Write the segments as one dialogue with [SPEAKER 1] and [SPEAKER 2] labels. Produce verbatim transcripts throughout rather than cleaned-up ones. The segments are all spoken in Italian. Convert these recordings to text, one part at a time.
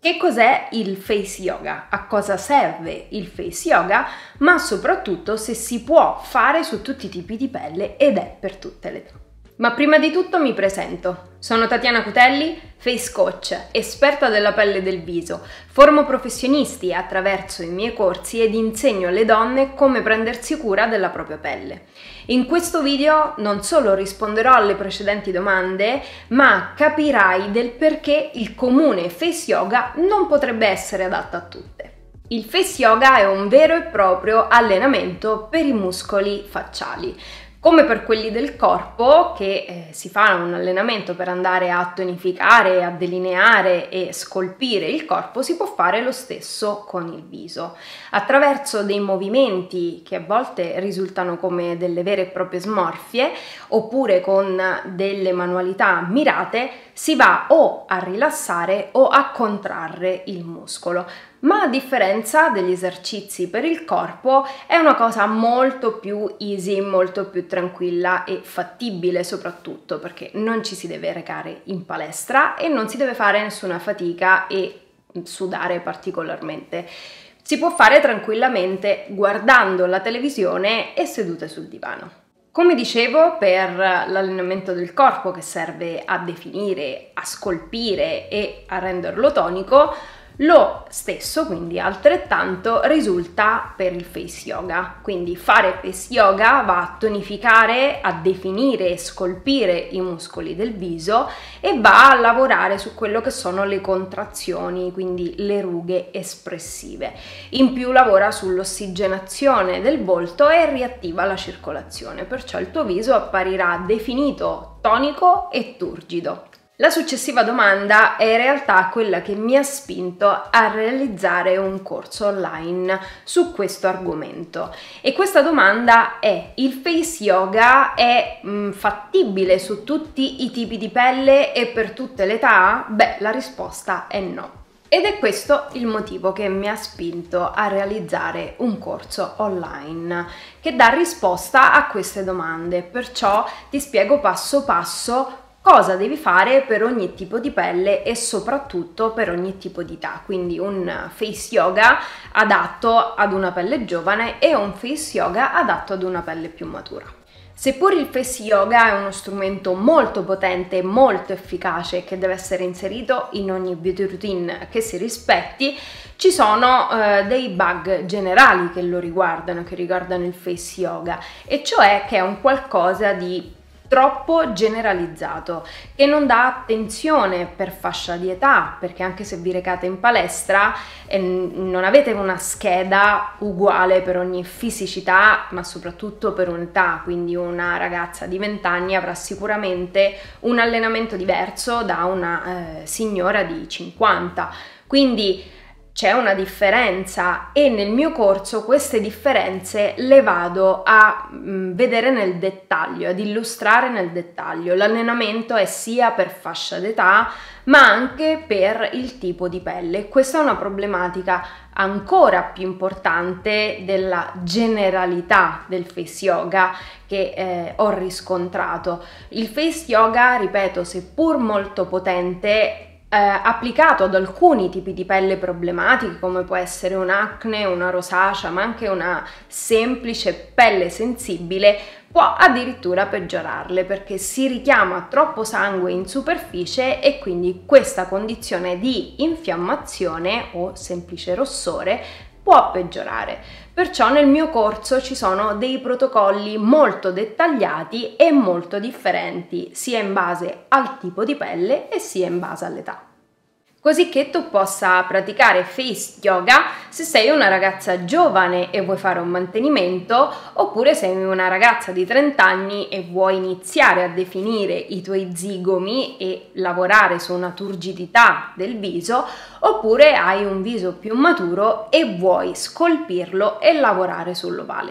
[SPEAKER 1] Che cos'è il face yoga? A cosa serve il face yoga? Ma soprattutto se si può fare su tutti i tipi di pelle ed è per tutte le età. Ma prima di tutto mi presento. Sono Tatiana Cutelli, face coach, esperta della pelle e del viso. Formo professionisti attraverso i miei corsi ed insegno alle donne come prendersi cura della propria pelle. In questo video non solo risponderò alle precedenti domande, ma capirai del perché il comune face yoga non potrebbe essere adatto a tutte. Il face yoga è un vero e proprio allenamento per i muscoli facciali. Come per quelli del corpo, che eh, si fa un allenamento per andare a tonificare, a delineare e scolpire il corpo, si può fare lo stesso con il viso. Attraverso dei movimenti che a volte risultano come delle vere e proprie smorfie, oppure con delle manualità mirate, si va o a rilassare o a contrarre il muscolo. Ma a differenza degli esercizi per il corpo è una cosa molto più easy, molto più tranquilla e fattibile, soprattutto perché non ci si deve recare in palestra e non si deve fare nessuna fatica e sudare particolarmente. Si può fare tranquillamente guardando la televisione e sedute sul divano. Come dicevo, per l'allenamento del corpo, che serve a definire, a scolpire e a renderlo tonico, lo stesso, quindi altrettanto, risulta per il face yoga. Quindi fare face yoga va a tonificare, a definire e scolpire i muscoli del viso e va a lavorare su quello che sono le contrazioni, quindi le rughe espressive. In più lavora sull'ossigenazione del volto e riattiva la circolazione, perciò il tuo viso apparirà definito, tonico e turgido. La successiva domanda è in realtà quella che mi ha spinto a realizzare un corso online su questo argomento, e questa domanda è: il face yoga è mh, fattibile su tutti i tipi di pelle e per tutte le età? Beh, la risposta è no. Ed è questo il motivo che mi ha spinto a realizzare un corso online che dà risposta a queste domande, perciò ti spiego passo passo cosa devi fare per ogni tipo di pelle e soprattutto per ogni tipo di età, quindi un face yoga adatto ad una pelle giovane e un face yoga adatto ad una pelle più matura. Seppur il face yoga è uno strumento molto potente e molto efficace che deve essere inserito in ogni beauty routine che si rispetti, ci sono eh, dei bug generali che lo riguardano, che riguardano il face yoga, e cioè che è un qualcosa di troppo generalizzato, che non dà attenzione per fascia di età, perché anche se vi recate in palestra eh, non avete una scheda uguale per ogni fisicità, ma soprattutto per un'età, quindi una ragazza di venti anni avrà sicuramente un allenamento diverso da una eh, signora di cinquanta, quindi c'è una differenza, e nel mio corso queste differenze le vado a mh, vedere nel dettaglio, ad illustrare nel dettaglio. L'allenamento è sia per fascia d'età ma anche per il tipo di pelle. Questa è una problematica ancora più importante della generalità del face yoga che eh, ho riscontrato. Il face yoga, ripeto, seppur molto potente, Eh, applicato ad alcuni tipi di pelle problematiche, come può essere un'acne, una rosacea, ma anche una semplice pelle sensibile, può addirittura peggiorarle, perché si richiama troppo sangue in superficie e quindi questa condizione di infiammazione o semplice rossore può peggiorare. Perciò nel mio corso ci sono dei protocolli molto dettagliati e molto differenti, sia in base al tipo di pelle e sia in base all'età, così che tu possa praticare face yoga se sei una ragazza giovane e vuoi fare un mantenimento, oppure sei una ragazza di trenta anni e vuoi iniziare a definire i tuoi zigomi e lavorare su una turgidità del viso, oppure hai un viso più maturo e vuoi scolpirlo e lavorare sull'ovale.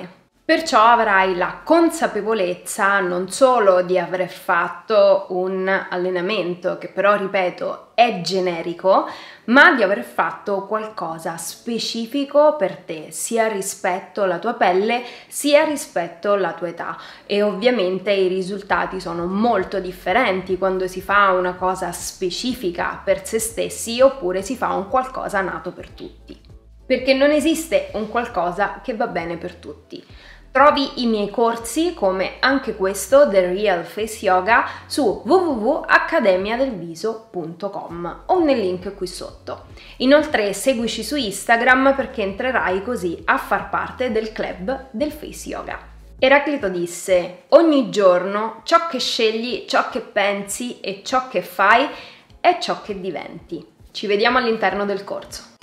[SPEAKER 1] Perciò avrai la consapevolezza non solo di aver fatto un allenamento, che però, ripeto, è generico, ma di aver fatto qualcosa specifico per te, sia rispetto alla tua pelle, sia rispetto alla tua età. E ovviamente i risultati sono molto differenti quando si fa una cosa specifica per se stessi oppure si fa un qualcosa nato per tutti. Perché non esiste un qualcosa che va bene per tutti. Trovi i miei corsi, come anche questo, The Real Face Yoga, su w w w punto accademia del viso punto com o nel link qui sotto. Inoltre seguici su Instagram perché entrerai così a far parte del club del Face Yoga. Eraclito disse: ogni giorno ciò che scegli, ciò che pensi e ciò che fai è ciò che diventi. Ci vediamo all'interno del corso.